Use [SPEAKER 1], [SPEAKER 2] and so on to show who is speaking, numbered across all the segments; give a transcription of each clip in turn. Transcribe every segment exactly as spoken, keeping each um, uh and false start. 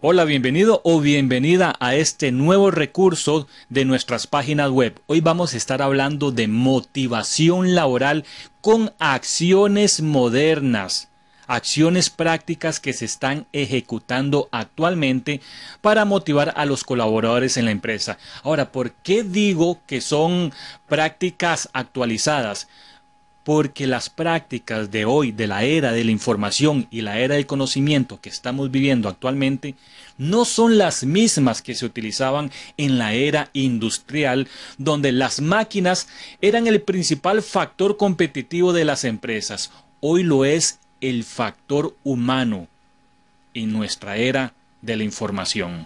[SPEAKER 1] Hola, bienvenido o bienvenida a este nuevo recurso de nuestras páginas web. Hoy vamos a estar hablando de motivación laboral con acciones modernas, acciones prácticas que se están ejecutando actualmente para motivar a los colaboradores en la empresa. Ahora, ¿por qué digo que son prácticas actualizadas? Porque las prácticas de hoy, de la era de la información y la era del conocimiento que estamos viviendo actualmente, no son las mismas que se utilizaban en la era industrial, donde las máquinas eran el principal factor competitivo de las empresas. Hoy lo es el factor humano en nuestra era de la información.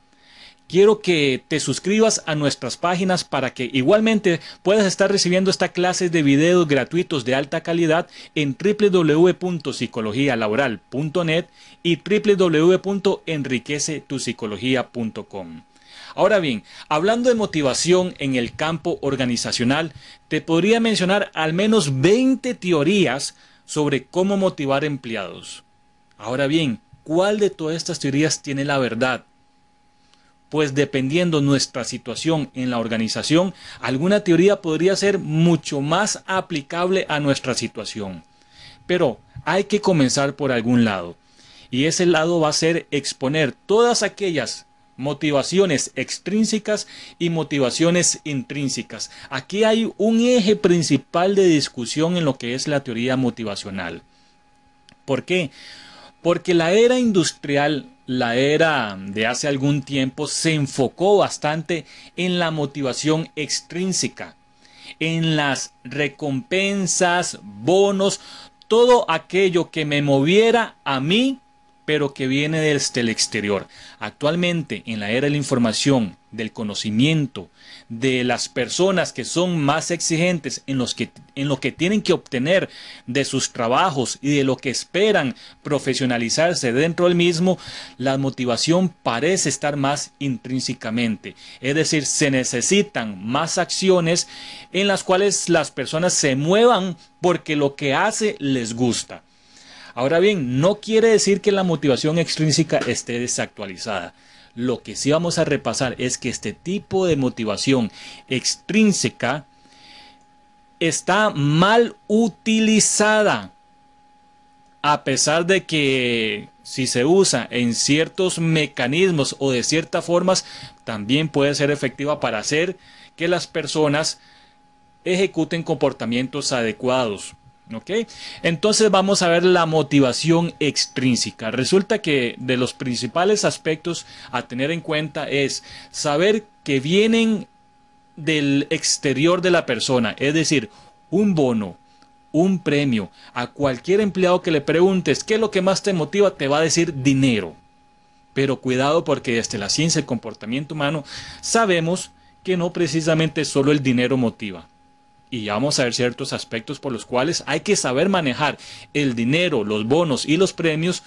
[SPEAKER 1] Quiero que te suscribas a nuestras páginas para que igualmente puedas estar recibiendo esta clase de videos gratuitos de alta calidad en w w w punto psicología laboral punto net y w w w punto enriquece tu psicología punto com. Ahora bien, hablando de motivación en el campo organizacional, te podría mencionar al menos veinte teorías sobre cómo motivar empleados. Ahora bien, ¿cuál de todas estas teorías tiene la verdad? Pues dependiendo nuestra situación en la organización, alguna teoría podría ser mucho más aplicable a nuestra situación. Pero hay que comenzar por algún lado. Y ese lado va a ser exponer todas aquellas motivaciones extrínsecas y motivaciones intrínsecas. Aquí hay un eje principal de discusión en lo que es la teoría motivacional. ¿Por qué? Porque la era industrial, la era de hace algún tiempo, se enfocó bastante en la motivación extrínseca, en las recompensas, bonos, todo aquello que me moviera a mí, pero que viene desde el exterior. Actualmente, en la era de la información, del conocimiento, de las personas que son más exigentes en, los que, en lo que tienen que obtener de sus trabajos y de lo que esperan profesionalizarse dentro del mismo, la motivación parece estar más intrínsecamente. Es decir, se necesitan más acciones en las cuales las personas se muevan porque lo que hace les gusta. Ahora bien, no quiere decir que la motivación extrínseca esté desactualizada. Lo que sí vamos a repasar es que este tipo de motivación extrínseca está mal utilizada, a pesar de que si se usa en ciertos mecanismos o de ciertas formas, también puede ser efectiva para hacer que las personas ejecuten comportamientos adecuados. ¿Ok? Entonces vamos a ver la motivación extrínseca. Resulta que de los principales aspectos a tener en cuenta es saber que vienen del exterior de la persona, es decir, un bono, un premio. A cualquier empleado que le preguntes qué es lo que más te motiva, te va a decir dinero. Pero cuidado, porque desde la ciencia del comportamiento humano sabemos que no precisamente solo el dinero motiva. Y ya vamos a ver ciertos aspectos por los cuales hay que saber manejar el dinero, los bonos y los premios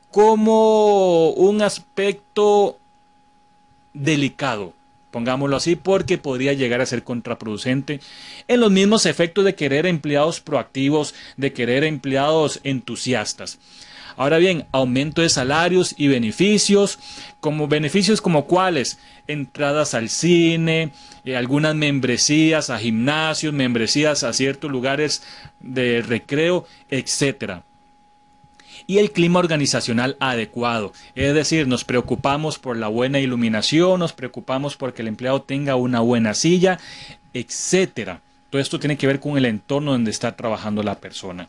[SPEAKER 1] como un aspecto delicado, pongámoslo así, porque podría llegar a ser contraproducente en los mismos efectos de querer empleados proactivos, de querer empleados entusiastas. Ahora bien, aumento de salarios y beneficios, como beneficios como cuáles, entradas al cine, eh, algunas membresías a gimnasios, membresías a ciertos lugares de recreo, etcétera. Y el clima organizacional adecuado, es decir, nos preocupamos por la buena iluminación, nos preocupamos porque el empleado tenga una buena silla, etcétera. Todo esto tiene que ver con el entorno donde está trabajando la persona.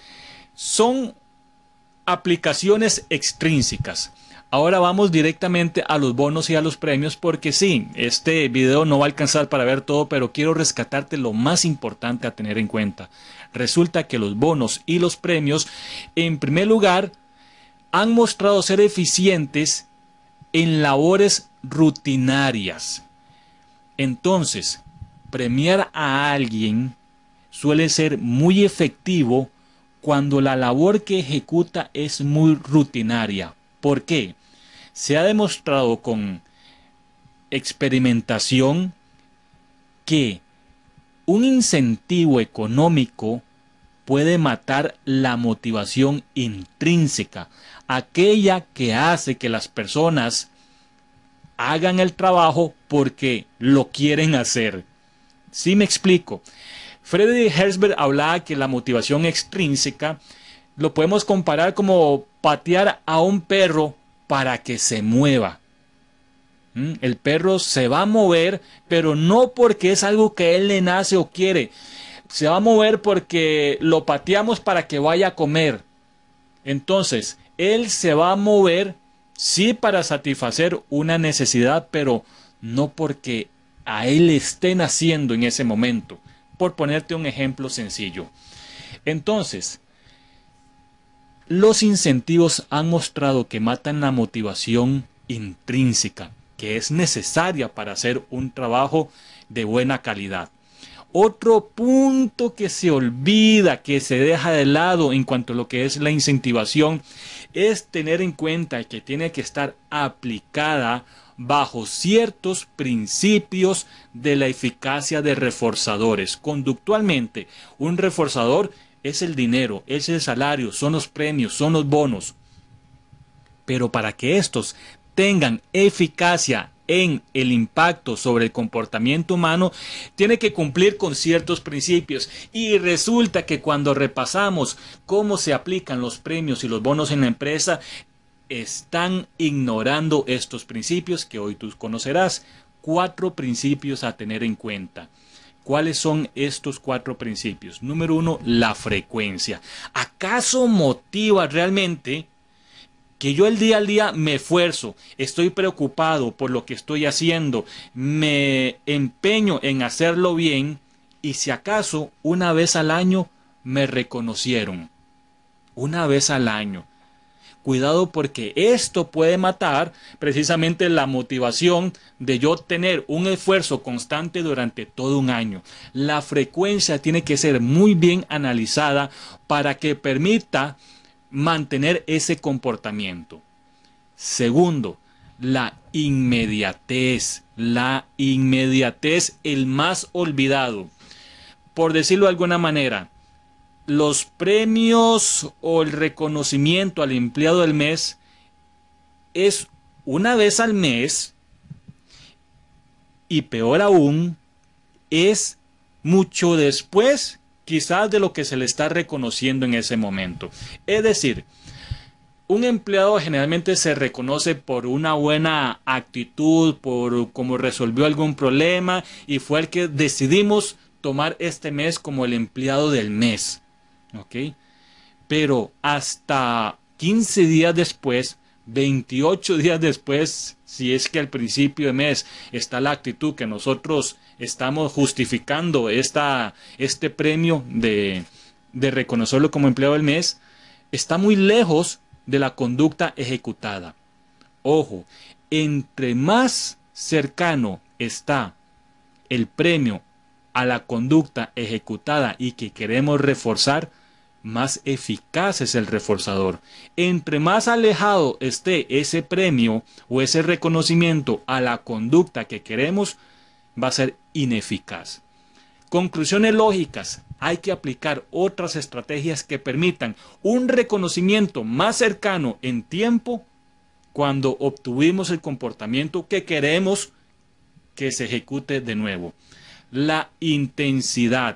[SPEAKER 1] Son aplicaciones extrínsecas. Ahora vamos directamente a los bonos y a los premios, porque sí, este video no va a alcanzar para ver todo, pero quiero rescatarte lo más importante a tener en cuenta. Resulta que los bonos y los premios, en primer lugar, han mostrado ser eficientes en labores rutinarias. Entonces, premiar a alguien suele ser muy efectivo cuando la labor que ejecuta es muy rutinaria. ¿Por qué? Se ha demostrado con experimentación que un incentivo económico puede matar la motivación intrínseca, aquella que hace que las personas hagan el trabajo porque lo quieren hacer. ¿Sí me explico? Friedrich Herzberg hablaba que la motivación extrínseca lo podemos comparar como patear a un perro para que se mueva. ¿Mm? El perro se va a mover, pero no porque es algo que él le nace o quiere. Se va a mover porque lo pateamos para que vaya a comer. Entonces, él se va a mover, sí, para satisfacer una necesidad, pero no porque a él le esté naciendo en ese momento. Por ponerte un ejemplo sencillo. Entonces, los incentivos han mostrado que matan la motivación intrínseca, que es necesaria para hacer un trabajo de buena calidad. Otro punto que se olvida, que se deja de lado en cuanto a lo que es la incentivación, es tener en cuenta que tiene que estar aplicada bajo ciertos principios de la eficacia de reforzadores. Conductualmente, un reforzador es el dinero, es el salario, son los premios, son los bonos. Pero para que estos tengan eficacia en el impacto sobre el comportamiento humano, tiene que cumplir con ciertos principios. Y resulta que cuando repasamos cómo se aplican los premios y los bonos en la empresa, están ignorando estos principios que hoy tú conocerás. Cuatro principios a tener en cuenta. ¿Cuáles son estos cuatro principios? Número uno, la frecuencia. ¿Acaso motiva realmente que yo el día al día me esfuerzo, estoy preocupado por lo que estoy haciendo, me empeño en hacerlo bien y si acaso una vez al año me reconocieron? Una vez al año. Cuidado, porque esto puede matar precisamente la motivación de yo tener un esfuerzo constante durante todo un año. La frecuencia tiene que ser muy bien analizada para que permita mantener ese comportamiento. Segundo, la inmediatez. La inmediatez, el más olvidado. Por decirlo de alguna manera, los premios o el reconocimiento al empleado del mes es una vez al mes y peor aún es mucho después quizás de lo que se le está reconociendo en ese momento. Es decir, un empleado generalmente se reconoce por una buena actitud, por cómo resolvió algún problema y fue el que decidimos tomar este mes como el empleado del mes. ¿Ok? Pero hasta quince días después, veintiocho días después, si es que al principio de mes está la actitud que nosotros estamos justificando esta, este premio de, de reconocerlo como empleado del mes, está muy lejos de la conducta ejecutada. Ojo, entre más cercano está el premio a la conducta ejecutada y que queremos reforzar, más eficaz es el reforzador. Entre más alejado esté ese premio o ese reconocimiento a la conducta que queremos, va a ser ineficaz. Conclusiones lógicas. Hay que aplicar otras estrategias que permitan un reconocimiento más cercano en tiempo cuando obtuvimos el comportamiento que queremos que se ejecute de nuevo. La intensidad.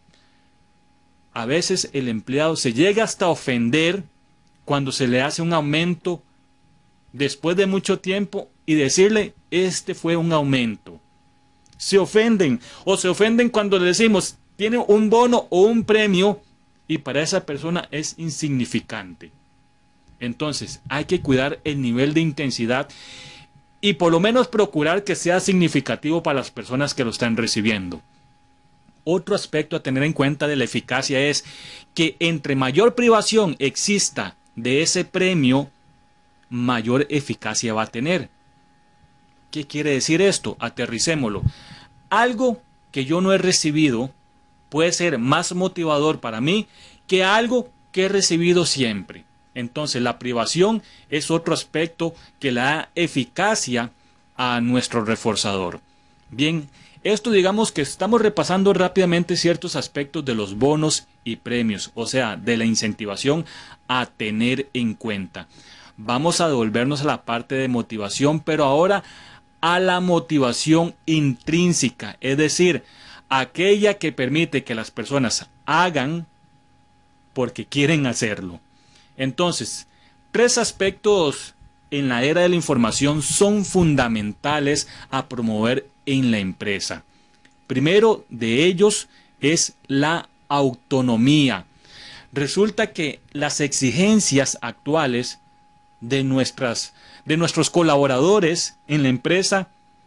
[SPEAKER 1] A veces el empleado se llega hasta ofender cuando se le hace un aumento después de mucho tiempo y decirle, este fue un aumento. Se ofenden o se ofenden cuando le decimos, tiene un bono o un premio y para esa persona es insignificante. Entonces hay que cuidar el nivel de intensidad y por lo menos procurar que sea significativo para las personas que lo están recibiendo. Otro aspecto a tener en cuenta de la eficacia es que entre mayor privación exista de ese premio, mayor eficacia va a tener. ¿Qué quiere decir esto? Aterricémoslo. Algo que yo no he recibido puede ser más motivador para mí que algo que he recibido siempre. Entonces la privación es otro aspecto que le da eficacia a nuestro reforzador. Bien, Esto, digamos que estamos repasando rápidamente ciertos aspectos de los bonos y premios, o sea, de la incentivación a tener en cuenta. Vamos a devolvernos a la parte de motivación, pero ahora a la motivación intrínseca, es decir, aquella que permite que las personas hagan porque quieren hacerlo. Entonces, tres aspectos en la era de la información son fundamentales a promover en la empresa. Primero de ellos es la autonomía. Resulta que las exigencias actuales de, nuestras, de nuestros colaboradores en la empresa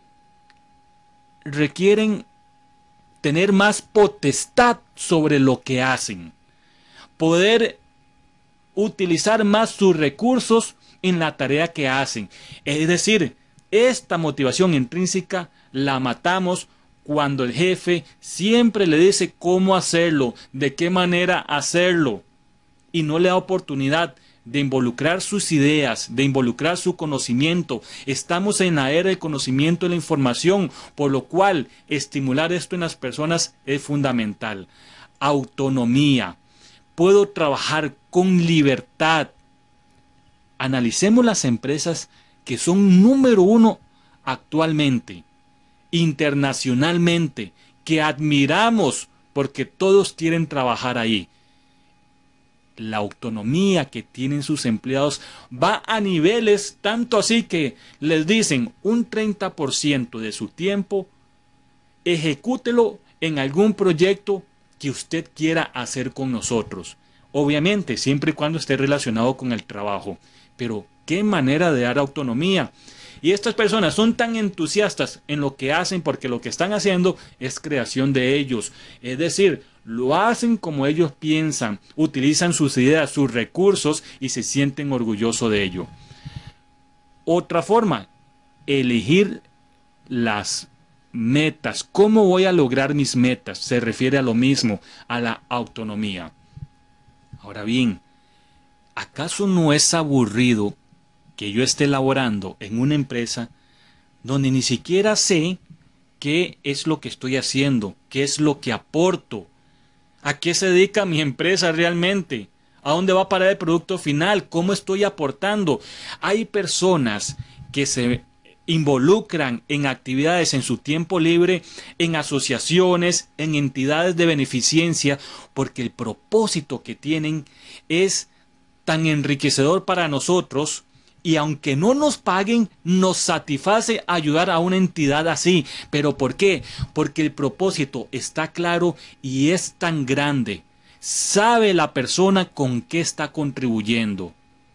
[SPEAKER 1] requieren tener más potestad sobre lo que hacen, poder utilizar más sus recursos en la tarea que hacen. Es decir, esta motivación intrínseca la matamos cuando el jefe siempre le dice cómo hacerlo, de qué manera hacerlo, y no le da oportunidad de involucrar sus ideas, de involucrar su conocimiento. Estamos en la era del conocimiento y la información, por lo cual estimular esto en las personas es fundamental. Autonomía. Puedo trabajar con libertad. Analicemos las empresas que son número uno actualmente, internacionalmente, que admiramos porque todos quieren trabajar ahí. La autonomía que tienen sus empleados va a niveles tanto así que les dicen un treinta por ciento de su tiempo, ejecútelo en algún proyecto que usted quiera hacer con nosotros. Obviamente, siempre y cuando esté relacionado con el trabajo. Pero, ¿qué manera de dar autonomía? Y estas personas son tan entusiastas en lo que hacen porque lo que están haciendo es creación de ellos. Es decir, lo hacen como ellos piensan, utilizan sus ideas, sus recursos y se sienten orgullosos de ello. Otra forma, elegir las metas. ¿Cómo voy a lograr mis metas? Se refiere a lo mismo, a la autonomía. Ahora bien, ¿acaso no es aburrido que yo esté laborando en una empresa donde ni siquiera sé qué es lo que estoy haciendo, qué es lo que aporto, a qué se dedica mi empresa realmente, a dónde va a parar el producto final, cómo estoy aportando? Hay personas que se involucran en actividades en su tiempo libre, en asociaciones, en entidades de beneficencia, porque el propósito que tienen es tan enriquecedor para nosotros. Y aunque no nos paguen, nos satisface ayudar a una entidad así. ¿Pero por qué? Porque el propósito está claro y es tan grande. Sabe la persona con qué está contribuyendo.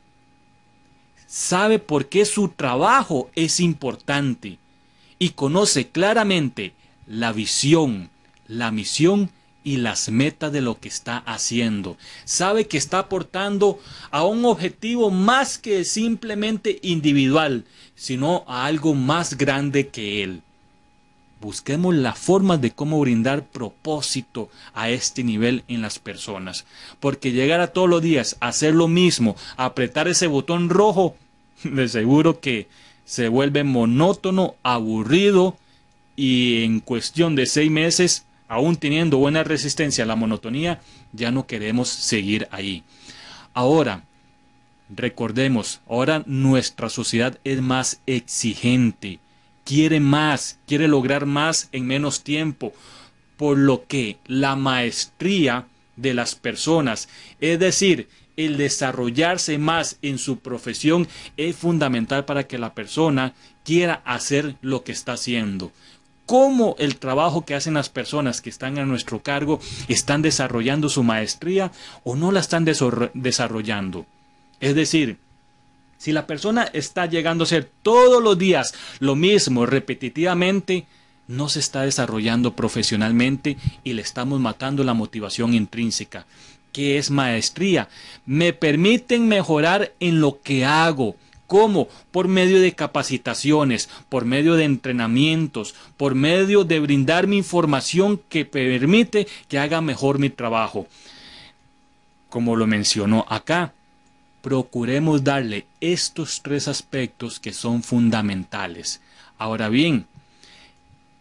[SPEAKER 1] Sabe por qué su trabajo es importante. Y conoce claramente la visión, la misión y las metas de lo que está haciendo. Sabe que está aportando a un objetivo más que simplemente individual, sino a algo más grande que él. Busquemos las formas de cómo brindar propósito a este nivel en las personas. Porque llegar a todos los días a hacer lo mismo, a apretar ese botón rojo, de seguro que se vuelve monótono, aburrido y en cuestión de seis meses, aún teniendo buena resistencia a la monotonía, ya no queremos seguir ahí. Ahora, recordemos, ahora nuestra sociedad es más exigente, quiere más, quiere lograr más en menos tiempo, por lo que la maestría de las personas, es decir, el desarrollarse más en su profesión, es fundamental para que la persona quiera hacer lo que está haciendo. Cómo el trabajo que hacen las personas que están a nuestro cargo están desarrollando su maestría o no la están desarrollando. Es decir, si la persona está llegando a hacer todos los días lo mismo repetitivamente, no se está desarrollando profesionalmente y le estamos matando la motivación intrínseca. ¿Qué es maestría? Me permiten mejorar en lo que hago. ¿Cómo? Por medio de capacitaciones, por medio de entrenamientos, por medio de brindarme información que permite que haga mejor mi trabajo. Como lo mencionó acá, procuremos darle estos tres aspectos que son fundamentales. Ahora bien,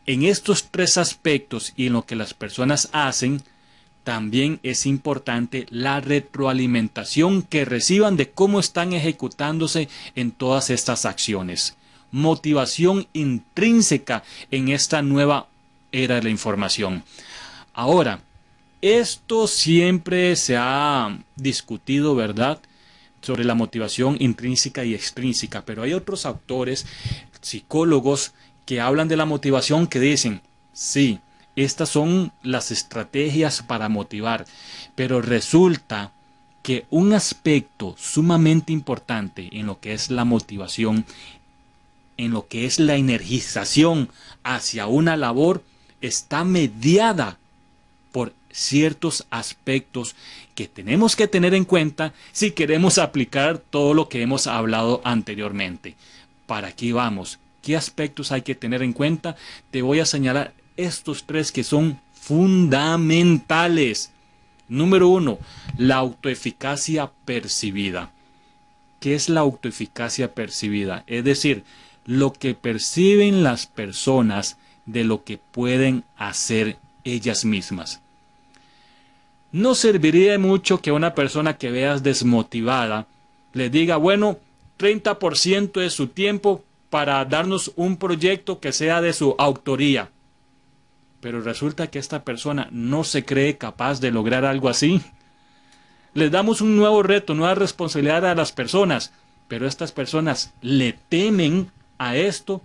[SPEAKER 1] En estos tres aspectos y en lo que las personas hacen, también es importante la retroalimentación que reciban de cómo están ejecutándose en todas estas acciones. Motivación intrínseca en esta nueva era de la información. Ahora, esto siempre se ha discutido, ¿verdad?, sobre la motivación intrínseca y extrínseca, pero hay otros autores, psicólogos, que hablan de la motivación que dicen, sí, estas son las estrategias para motivar, pero resulta que un aspecto sumamente importante en lo que es la motivación, en lo que es la energización hacia una labor, está mediada por ciertos aspectos que tenemos que tener en cuenta si queremos aplicar todo lo que hemos hablado anteriormente. ¿Para aquí vamos? ¿Qué aspectos hay que tener en cuenta? Te voy a señalar estos tres que son fundamentales. Número uno, la autoeficacia percibida. ¿Qué es la autoeficacia percibida? Es decir, lo que perciben las personas de lo que pueden hacer ellas mismas. No serviría mucho que una persona que veas desmotivada le diga, bueno, treinta por ciento de su tiempo para darnos un proyecto que sea de su autoría. Pero resulta que esta persona no se cree capaz de lograr algo así. Les damos un nuevo reto, nueva responsabilidad a las personas, pero estas personas le temen a esto.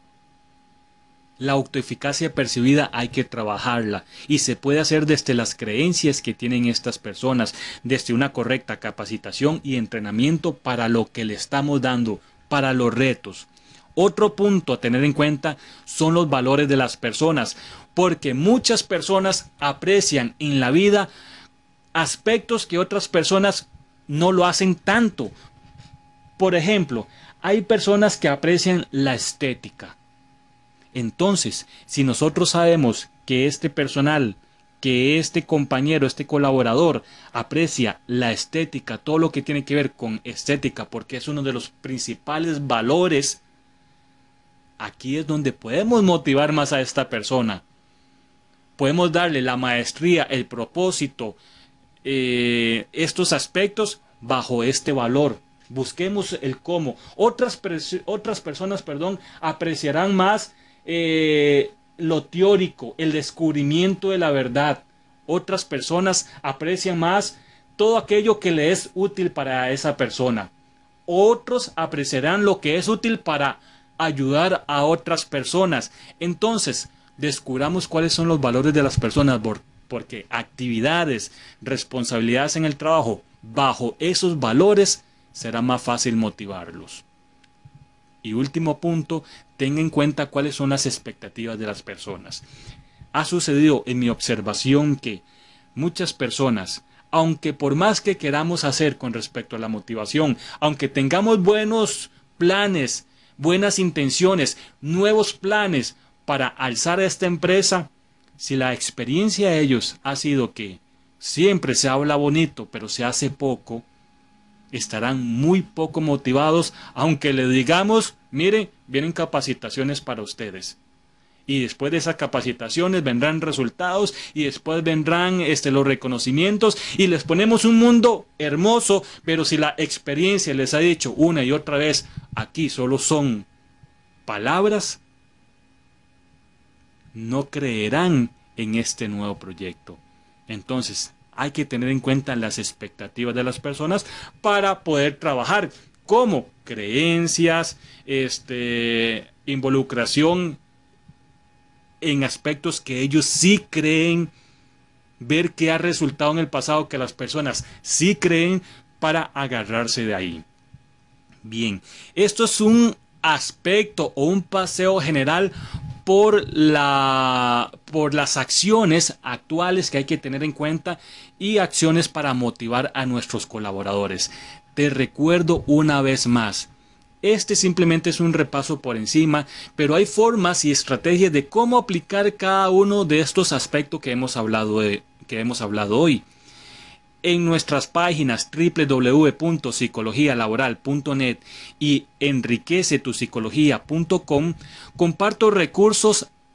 [SPEAKER 1] La autoeficacia percibida hay que trabajarla y se puede hacer desde las creencias que tienen estas personas, desde una correcta capacitación y entrenamiento para lo que le estamos dando, para los retos. Otro punto a tener en cuenta son los valores de las personas, porque muchas personas aprecian en la vida aspectos que otras personas no lo hacen tanto. Por ejemplo, hay personas que aprecian la estética. Entonces, si nosotros sabemos que este personal, que este compañero, este colaborador aprecia la estética, todo lo que tiene que ver con estética, porque es uno de los principales valores, aquí es donde podemos motivar más a esta persona. Podemos darle la maestría, el propósito, eh, estos aspectos bajo este valor. Busquemos el cómo. Otras, otras personas, perdón, apreciarán más Eh, lo teórico, el descubrimiento de la verdad. Otras personas aprecian más todo aquello que le es útil para esa persona. Otros apreciarán lo que es útil para ayudar a otras personas. Entonces, descubramos cuáles son los valores de las personas, porque actividades, responsabilidades en el trabajo, bajo esos valores, será más fácil motivarlos. Y último punto, tenga en cuenta cuáles son las expectativas de las personas. Ha sucedido en mi observación que muchas personas, aunque por más que queramos hacer con respecto a la motivación, aunque tengamos buenos planes, buenas intenciones, nuevos planes para alzar a esta empresa, si la experiencia de ellos ha sido que siempre se habla bonito, pero se hace poco, estarán muy poco motivados, aunque le digamos, mire, vienen capacitaciones para ustedes. Y después de esas capacitaciones vendrán resultados y después vendrán este, los reconocimientos y les ponemos un mundo hermoso, pero si la experiencia les ha dicho una y otra vez, aquí solo son palabras, no creerán en este nuevo proyecto. Entonces, hay que tener en cuenta las expectativas de las personas para poder trabajar. ¿Cómo? Creencias, este, involucración en aspectos que ellos sí creen, ver qué ha resultado en el pasado que las personas sí creen para agarrarse de ahí. Bien, esto es un aspecto o un paseo general por, la, por las acciones actuales que hay que tener en cuenta y acciones para motivar a nuestros colaboradores. Te recuerdo una vez más, este simplemente es un repaso por encima, pero hay formas y estrategias de cómo aplicar cada uno de estos aspectos que hemos hablado, de, que hemos hablado hoy. En nuestras páginas doble u doble u doble u punto psicología laboral punto net y enriquece tu psicología punto com comparto recursos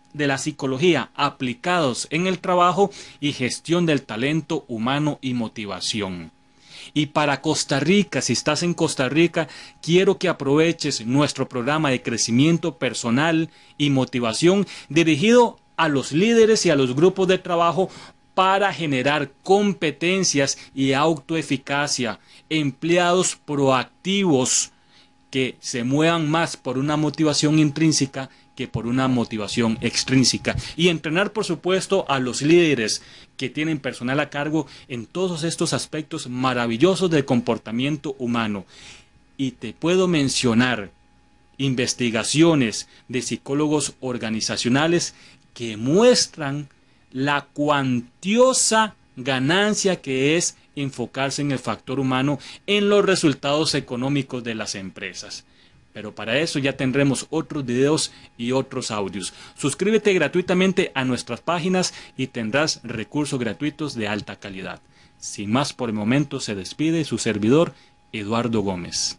[SPEAKER 1] de la psicología aplicados en el trabajo y gestión del talento humano y motivación. Y para Costa Rica, si estás en Costa Rica, quiero que aproveches nuestro programa de crecimiento personal y motivación dirigido a los líderes y a los grupos de trabajo para generar competencias y autoeficacia, empleados proactivos que se muevan más por una motivación intrínseca que por una motivación extrínseca. Y entrenar, por supuesto, a los líderes que tienen personal a cargo en todos estos aspectos maravillosos del comportamiento humano. Y te puedo mencionar investigaciones de psicólogos organizacionales que muestran la cuantiosa ganancia que es enfocarse en el factor humano en los resultados económicos de las empresas. Pero para eso ya tendremos otros videos y otros audios. Suscríbete gratuitamente a nuestras páginas y tendrás recursos gratuitos de alta calidad. Sin más por el momento, se despide su servidor, Eduardo Gómez.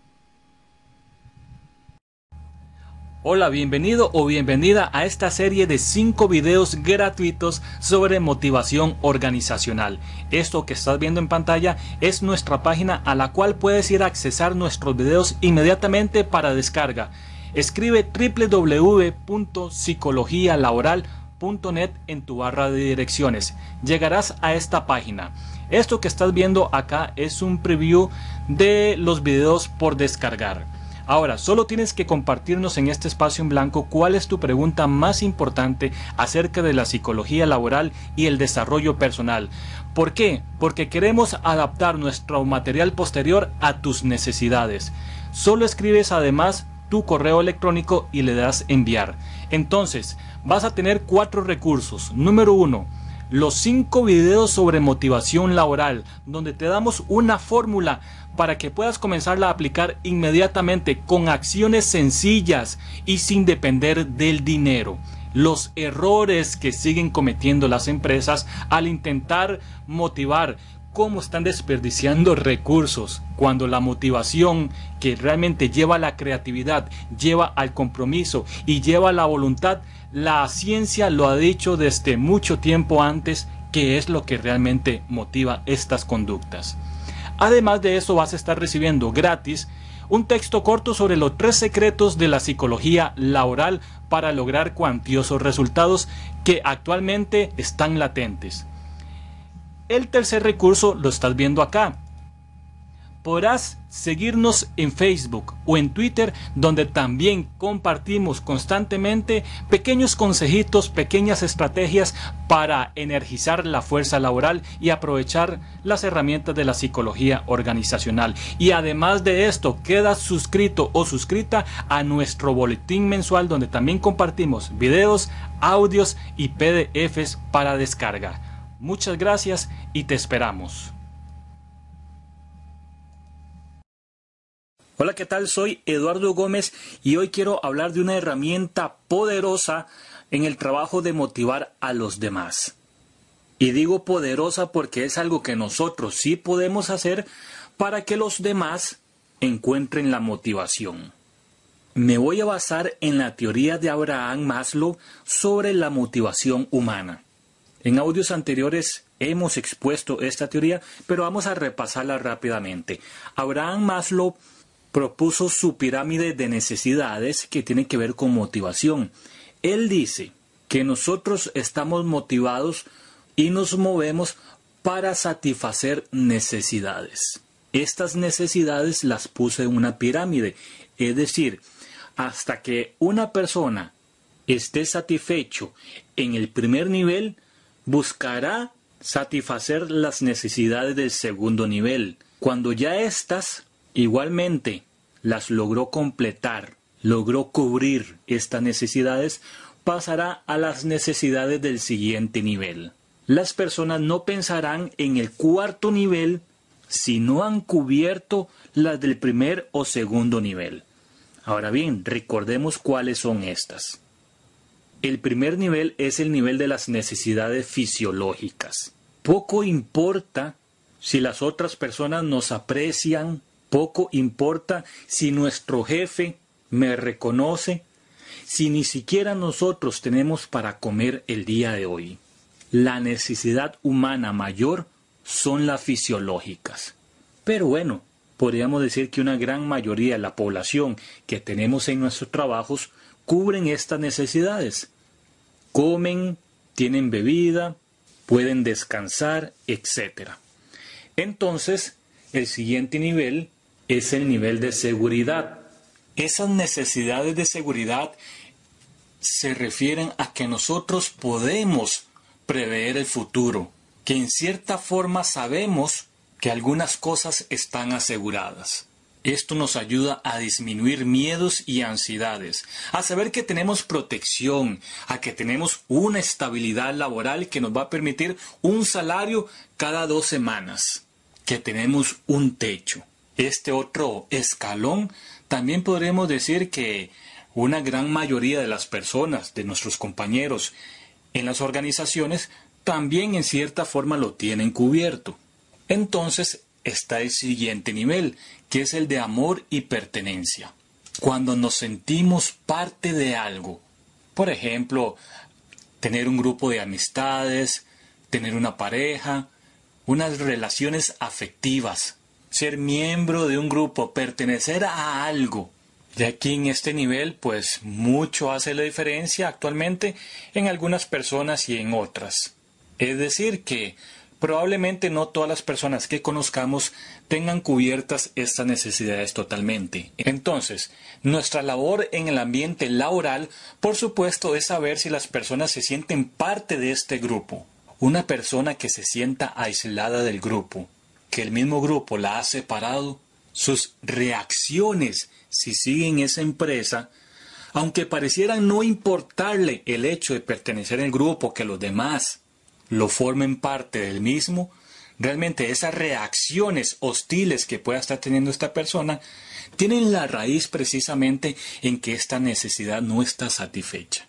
[SPEAKER 1] Hola, bienvenido o bienvenida a esta serie de cinco videos gratuitos sobre motivación organizacional. Esto que estás viendo en pantalla es nuestra página a la cual puedes ir a accesar nuestros videos inmediatamente para descarga. Escribe doble u doble u doble u punto psicología laboral punto net en tu barra de direcciones. Llegarás a esta página. Esto que estás viendo acá es un preview de los videos por descargar. Ahora, solo tienes que compartirnos en este espacio en blanco cuál es tu pregunta más importante acerca de la psicología laboral y el desarrollo personal. ¿Por qué? Porque queremos adaptar nuestro material posterior a tus necesidades. Solo escribes además tu correo electrónico y le das enviar. Entonces, vas a tener cuatro recursos. Número uno. Los cinco videos sobre motivación laboral, donde te damos una fórmula para que puedas comenzarla a aplicar inmediatamente con acciones sencillas y sin depender del dinero. Los errores que siguen cometiendo las empresas al intentar motivar, cómo están desperdiciando recursos cuando la motivación que realmente lleva a la creatividad, lleva al compromiso y lleva a la voluntad. La ciencia lo ha dicho desde mucho tiempo antes, que es lo que realmente motiva estas conductas. Además de eso, vas a estar recibiendo gratis un texto corto sobre los tres secretos de la psicología laboral para lograr cuantiosos resultados que actualmente están latentes. El tercer recurso lo estás viendo acá. Podrás seguirnos en Facebook o en Twitter, donde también compartimos constantemente pequeños consejitos, pequeñas estrategias para energizar la fuerza laboral y aprovechar las herramientas de la psicología organizacional. Y además de esto, quedas suscrito o suscrita a nuestro boletín mensual, donde también compartimos videos, audios y P D Efes para descarga. Muchas gracias y te esperamos. Hola, ¿qué tal? Soy Eduardo Gómez y hoy quiero hablar de una herramienta poderosa en el trabajo de motivar a los demás. Y digo poderosa porque es algo que nosotros sí podemos hacer para que los demás encuentren la motivación. Me voy a basar en la teoría de Abraham Maslow sobre la motivación humana. En audios anteriores hemos expuesto esta teoría, pero vamos a repasarla rápidamente. Abraham Maslow propuso su pirámide de necesidades que tiene que ver con motivación. Él dice que nosotros estamos motivados y nos movemos para satisfacer necesidades. Estas necesidades las puse en una pirámide, es decir, hasta que una persona esté satisfecho en el primer nivel, buscará satisfacer las necesidades del segundo nivel. Cuando ya estas igualmente las logró completar, logró cubrir estas necesidades, pasará a las necesidades del siguiente nivel. Las personas no pensarán en el cuarto nivel si no han cubierto las del primer o segundo nivel. Ahora bien, recordemos cuáles son estas. El primer nivel es el nivel de las necesidades fisiológicas. Poco importa si las otras personas nos aprecian, poco importa si nuestro jefe me reconoce, si ni siquiera nosotros tenemos para comer el día de hoy? La necesidad humana mayor son las fisiológicas. Pero bueno, podríamos decir que una gran mayoría de la población que tenemos en nuestros trabajos cubren estas necesidades. Comen, tienen bebida, pueden descansar, etcétera. Entonces, el siguiente nivel es el nivel de seguridad. Esas necesidades de seguridad se refieren a que nosotros podemos prever el futuro, que en cierta forma sabemos que algunas cosas están aseguradas. Esto nos ayuda a disminuir miedos y ansiedades, a saber que tenemos protección, a que tenemos una estabilidad laboral que nos va a permitir un salario cada dos semanas, que tenemos un techo. Este otro escalón, también podremos decir que una gran mayoría de las personas, de nuestros compañeros en las organizaciones, también en cierta forma lo tienen cubierto. Entonces está el siguiente nivel, que es el de amor y pertenencia. Cuando nos sentimos parte de algo, por ejemplo, tener un grupo de amistades, tener una pareja, unas relaciones afectivas, ser miembro de un grupo, pertenecer a algo. Y aquí en este nivel, pues mucho hace la diferencia actualmente en algunas personas y en otras. Es decir que probablemente no todas las personas que conozcamos tengan cubiertas estas necesidades totalmente. Entonces, nuestra labor en el ambiente laboral, por supuesto, es saber si las personas se sienten parte de este grupo. Una persona que se sienta aislada del grupo, que el mismo grupo la ha separado, sus reacciones, si sigue en esa empresa, aunque parecieran no importarle el hecho de pertenecer al grupo, que los demás lo formen parte del mismo, realmente esas reacciones hostiles que pueda estar teniendo esta persona tienen la raíz precisamente en que esta necesidad no está satisfecha.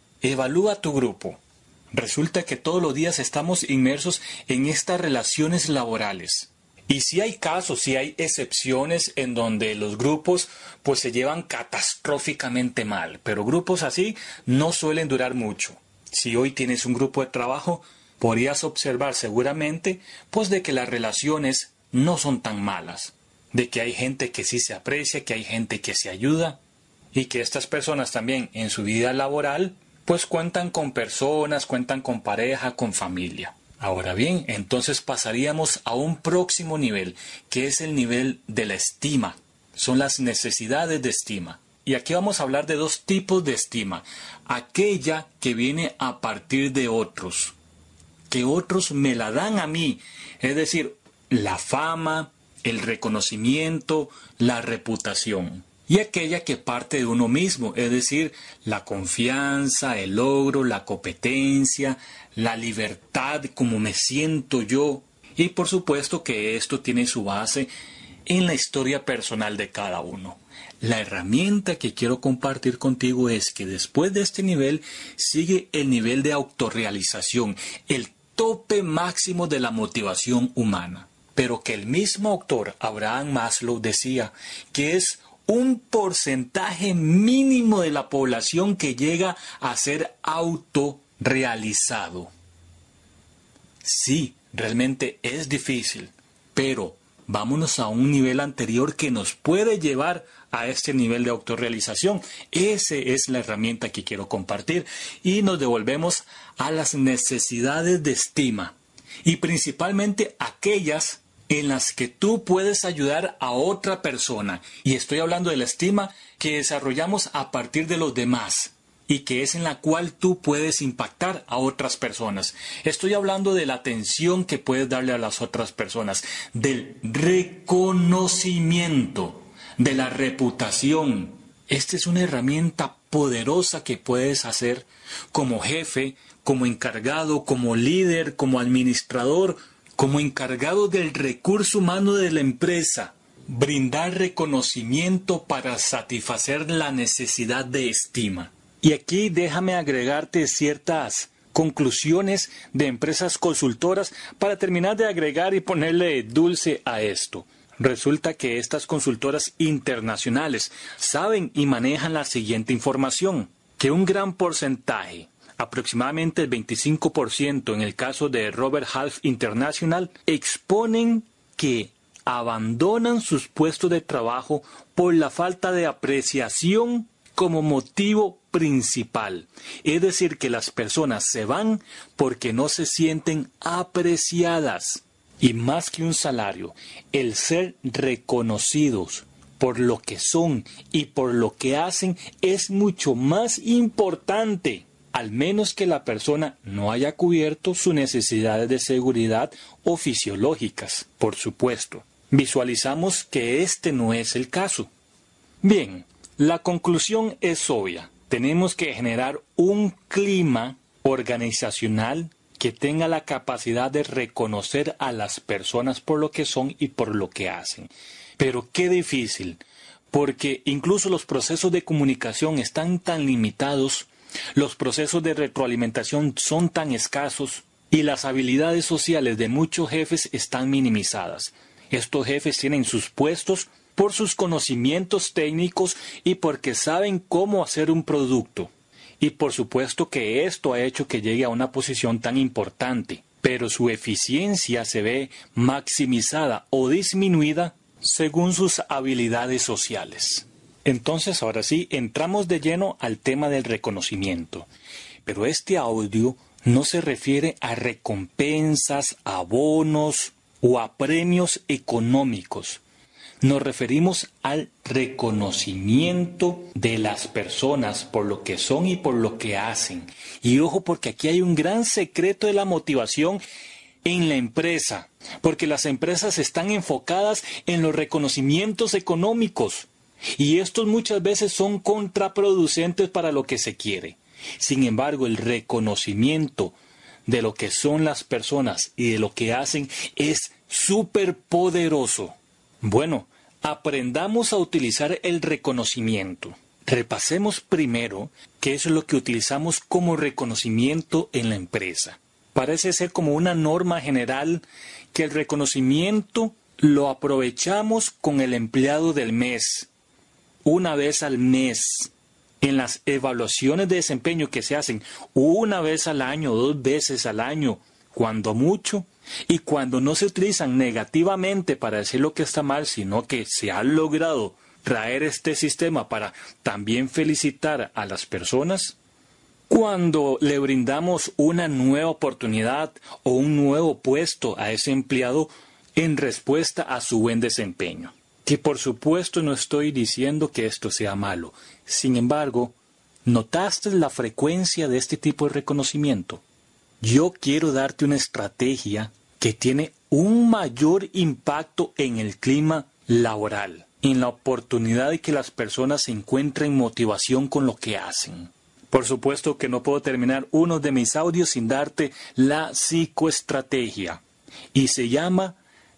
[SPEAKER 1] Evalúa tu grupo. Resulta que todos los días estamos inmersos en estas relaciones laborales. Y si hay casos, si hay excepciones en donde los grupos pues se llevan catastróficamente mal, pero grupos así no suelen durar mucho. Si hoy tienes un grupo de trabajo, podrías observar seguramente pues de que las relaciones no son tan malas, de que hay gente que sí se aprecia, que hay gente que se ayuda y que estas personas también en su vida laboral pues cuentan con personas, cuentan con pareja, con familia. Ahora bien, entonces pasaríamos a un próximo nivel, que es el nivel de la estima. Son las necesidades de estima. Y aquí vamos a hablar de dos tipos de estima. Aquella que viene a partir de otros, que otros me la dan a mí. Es decir, la fama, el reconocimiento, la reputación. Y aquella que parte de uno mismo, es decir, la confianza, el logro, la competencia, la libertad, como me siento yo. Y por supuesto que esto tiene su base en la historia personal de cada uno. La herramienta que quiero compartir contigo es que después de este nivel sigue el nivel de autorrealización, el tope máximo de la motivación humana. Pero que el mismo autor, Abraham Maslow, decía que es un porcentaje mínimo de la población que llega a ser autorrealizado. Sí, realmente es difícil, pero vámonos a un nivel anterior que nos puede llevar a este nivel de autorrealización. Esa es la herramienta que quiero compartir y nos devolvemos a las necesidades de estima y principalmente aquellas en las que tú puedes ayudar a otra persona. Y estoy hablando de la estima que desarrollamos a partir de los demás y que es en la cual tú puedes impactar a otras personas. Estoy hablando de la atención que puedes darle a las otras personas, del reconocimiento, de la reputación. Esta es una herramienta poderosa que puedes hacer como jefe, como encargado, como líder, como administrador, como encargado del recurso humano de la empresa, brindar reconocimiento para satisfacer la necesidad de estima. Y aquí déjame agregarte ciertas conclusiones de empresas consultoras para terminar de agregar y ponerle dulce a esto. Resulta que estas consultoras internacionales saben y manejan la siguiente información. que un gran porcentaje, aproximadamente el veinticinco por ciento en el caso de Robert Half International, exponen que abandonan sus puestos de trabajo por la falta de apreciación como motivo principal. Es decir, que las personas se van porque no se sienten apreciadas. Y más que un salario, el ser reconocidos por lo que son y por lo que hacen es mucho más importante, al menos que la persona no haya cubierto sus necesidades de seguridad o fisiológicas, por supuesto. Visualizamos que este no es el caso. Bien, la conclusión es obvia. Tenemos que generar un clima organizacional que tenga la capacidad de reconocer a las personas por lo que son y por lo que hacen. Pero qué difícil, porque incluso los procesos de comunicación están tan limitados, los procesos de retroalimentación son tan escasos y las habilidades sociales de muchos jefes están minimizadas. Estos jefes tienen sus puestos por sus conocimientos técnicos y porque saben cómo hacer un producto. Y por supuesto que esto ha hecho que llegue a una posición tan importante, pero su eficiencia se ve maximizada o disminuida según sus habilidades sociales. Entonces, ahora sí, entramos de lleno al tema del reconocimiento. Pero este audio no se refiere a recompensas, abonos o a premios económicos. Nos referimos al reconocimiento de las personas por lo que son y por lo que hacen. Y ojo, porque aquí hay un gran secreto de la motivación en la empresa, porque las empresas están enfocadas en los reconocimientos económicos y estos muchas veces son contraproducentes para lo que se quiere. Sin embargo, el reconocimiento de lo que son las personas y de lo que hacen es súper poderoso. Bueno, aprendamos a utilizar el reconocimiento. Repasemos primero qué es lo que utilizamos como reconocimiento en la empresa. Parece ser como una norma general que el reconocimiento lo aprovechamos con el empleado del mes, una vez al mes. En las evaluaciones de desempeño que se hacen una vez al año, dos veces al año, cuando mucho, y cuando no se utilizan negativamente para decir lo que está mal, sino que se ha logrado traer este sistema para también felicitar a las personas, cuando le brindamos una nueva oportunidad o un nuevo puesto a ese empleado en respuesta a su buen desempeño. Que por supuesto no estoy diciendo que esto sea malo. Sin embargo, ¿notaste la frecuencia de este tipo de reconocimiento? Yo quiero darte una estrategia que tiene un mayor impacto en el clima laboral, en la oportunidad de que las personas encuentren motivación con lo que hacen. Por supuesto que no puedo terminar uno de mis audios sin darte la psicoestrategia. Y se llama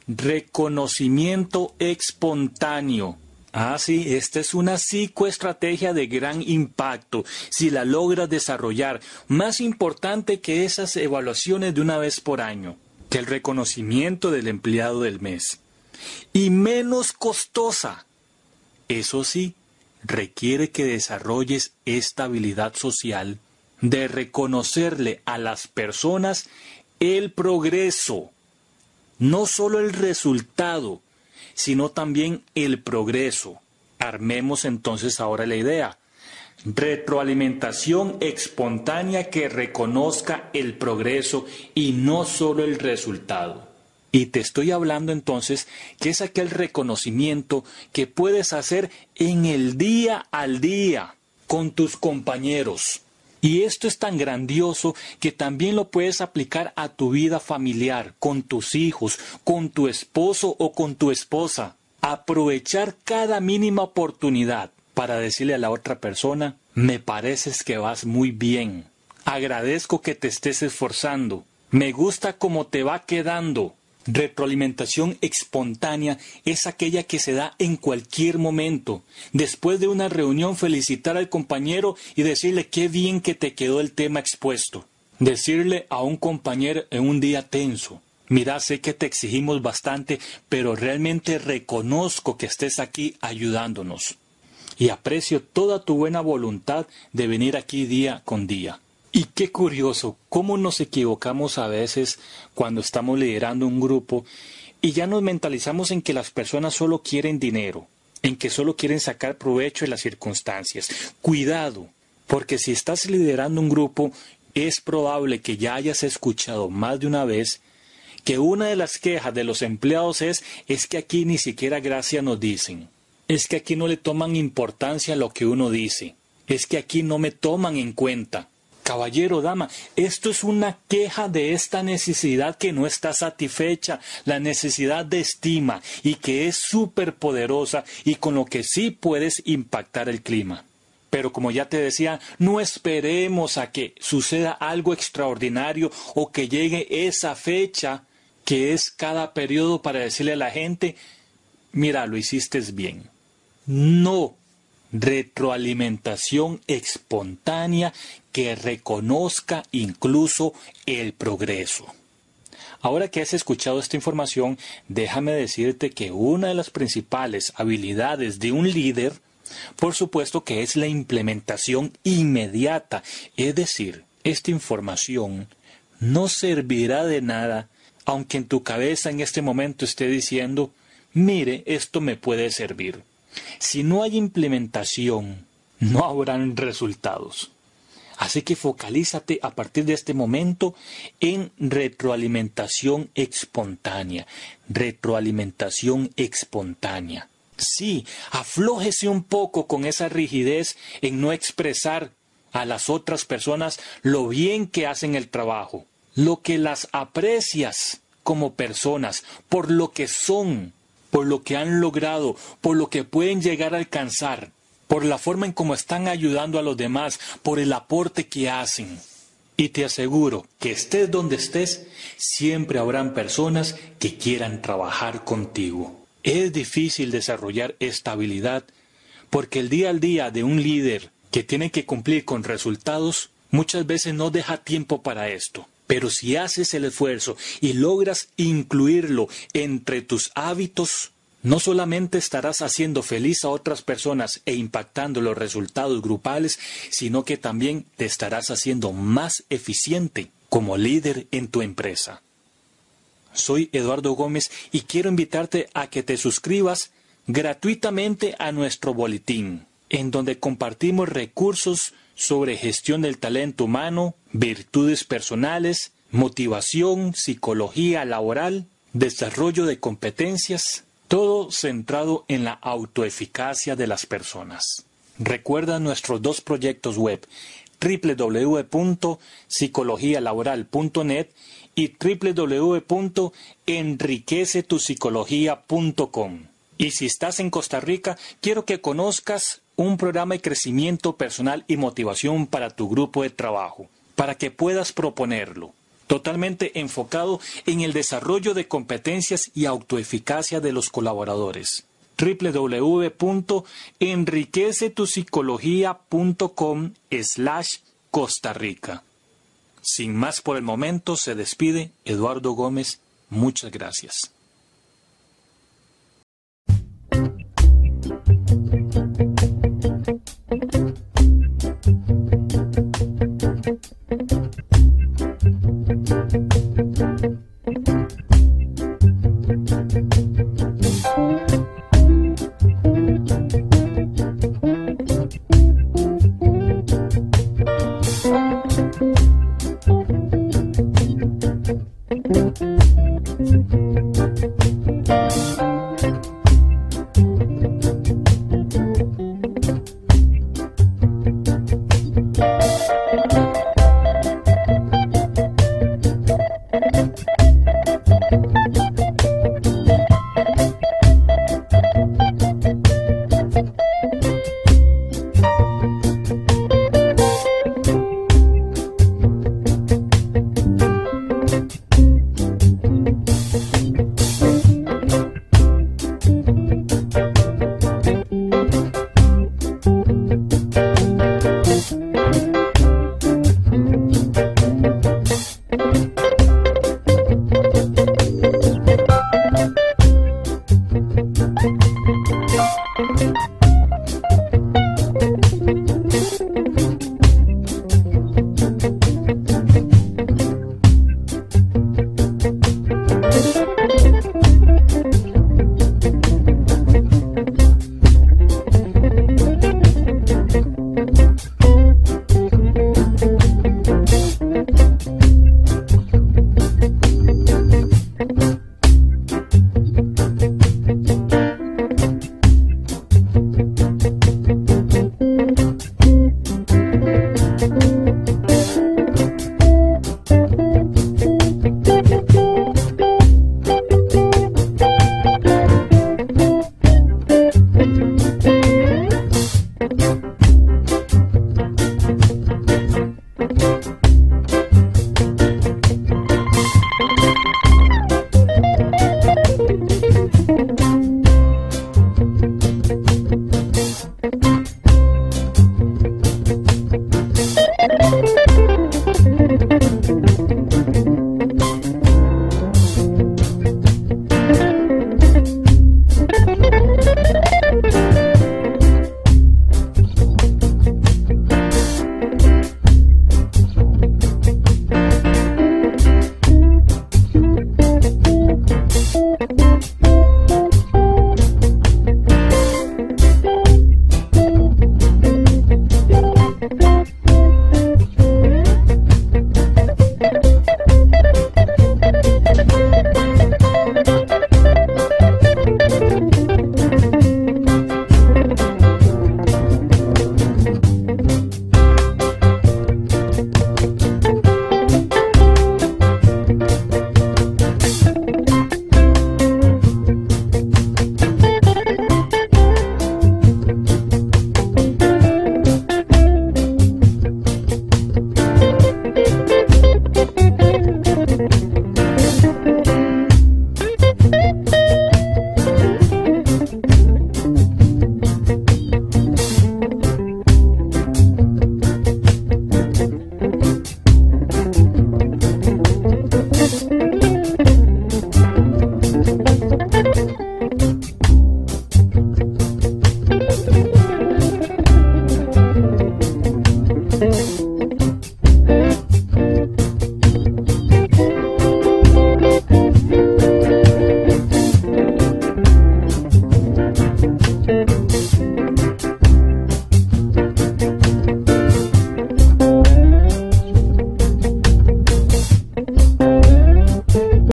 [SPEAKER 1] reconocimiento espontáneo. Ah, sí, esta es una psicoestrategia de gran impacto si la logras desarrollar. Más importante que esas evaluaciones de una vez por año, que el reconocimiento del empleado del mes. Y menos costosa. Eso sí, requiere que desarrolles esta habilidad social de reconocerle a las personas el progreso. No solo el resultado, sino también el progreso. Armemos entonces ahora la idea. Retroalimentación espontánea que reconozca el progreso y no solo el resultado. Y te estoy hablando entonces que es aquel reconocimiento que puedes hacer en el día al día con tus compañeros. Y esto es tan grandioso que también lo puedes aplicar a tu vida familiar, con tus hijos, con tu esposo o con tu esposa. Aprovechar cada mínima oportunidad para decirle a la otra persona, me pareces que vas muy bien. Agradezco que te estés esforzando. Me gusta cómo te va quedando. Retroalimentación espontánea es aquella que se da en cualquier momento. Después de una reunión, felicitar al compañero y decirle qué bien que te quedó el tema expuesto. Decirle a un compañero en un día tenso, mira, sé que te exigimos bastante, pero realmente reconozco que estés aquí ayudándonos. y aprecio toda tu buena voluntad de venir aquí día con día. Y qué curioso, cómo nos equivocamos a veces cuando estamos liderando un grupo y ya nos mentalizamos en que las personas solo quieren dinero, en que solo quieren sacar provecho de las circunstancias. Cuidado, porque si estás liderando un grupo, es probable que ya hayas escuchado más de una vez que una de las quejas de los empleados es, es que aquí ni siquiera gracias nos dicen. Es que aquí no le toman importancia a lo que uno dice. Es que aquí no me toman en cuenta. Caballero, dama, esto es una queja de esta necesidad que no está satisfecha, la necesidad de estima y que es súper poderosa y con lo que sí puedes impactar el clima. Pero como ya te decía, no esperemos a que suceda algo extraordinario o que llegue esa fecha que es cada periodo para decirle a la gente, mira, lo hiciste bien. No. Retroalimentación espontánea que reconozca incluso el progreso. Ahora que has escuchado esta información, déjame decirte que una de las principales habilidades de un líder, por supuesto que es la implementación inmediata, es decir, esta información no servirá de nada, aunque en tu cabeza en este momento esté diciendo, mire, esto me puede servir. Si no hay implementación, no habrán resultados. Así que focalízate a partir de este momento en retroalimentación espontánea. Retroalimentación espontánea. Sí, aflójese un poco con esa rigidez en no expresar a las otras personas lo bien que hacen el trabajo, lo que las aprecias como personas, por lo que son, por lo que han logrado, por lo que pueden llegar a alcanzar, por la forma en cómo están ayudando a los demás, por el aporte que hacen. Y te aseguro que estés donde estés, siempre habrán personas que quieran trabajar contigo. Es difícil desarrollar esta habilidad, porque el día al día de un líder que tiene que cumplir con resultados, muchas veces no deja tiempo para esto. Pero si haces el esfuerzo y logras incluirlo entre tus hábitos, no solamente estarás haciendo feliz a otras personas e impactando los resultados grupales, sino que también te estarás haciendo más eficiente como líder en tu empresa. Soy Eduardo Gómez y quiero invitarte a que te suscribas gratuitamente a nuestro boletín, en donde compartimos recursos sobre gestión del talento humano, virtudes personales, motivación, psicología laboral, desarrollo de competencias, todo centrado en la autoeficacia de las personas. Recuerda nuestros dos proyectos web, doble u doble u doble u punto psicología laboral punto net y doble u doble u doble u punto enriquece tu psicología punto com. Y si estás en Costa Rica, quiero que conozcas un programa de crecimiento personal y motivación para tu grupo de trabajo, para que puedas proponerlo, totalmente enfocado en el desarrollo de competencias y autoeficacia de los colaboradores. doble u doble u doble u punto enriquece tu psicología punto com slash Costa Rica. Sin más por el momento, se despide Eduardo Gómez. Muchas gracias.